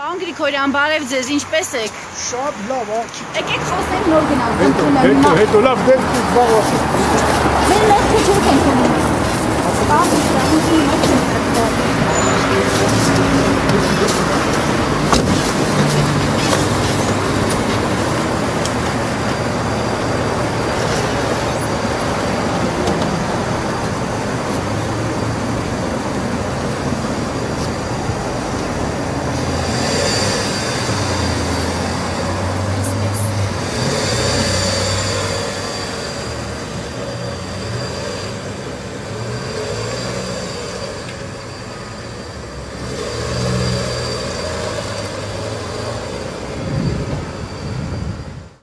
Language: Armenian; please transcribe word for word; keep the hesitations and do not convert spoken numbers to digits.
Պարոն Գրիգորյան, բարև ձեզ, ինչպես եք։ Շատ լավ, աղջիկ։ Եկեք խոսենք նոր գնանք։ Հետո, հետո լավ դեպք վաղ ասեք։ Մեր ներքո չեք ենք ունում։ Բաղ,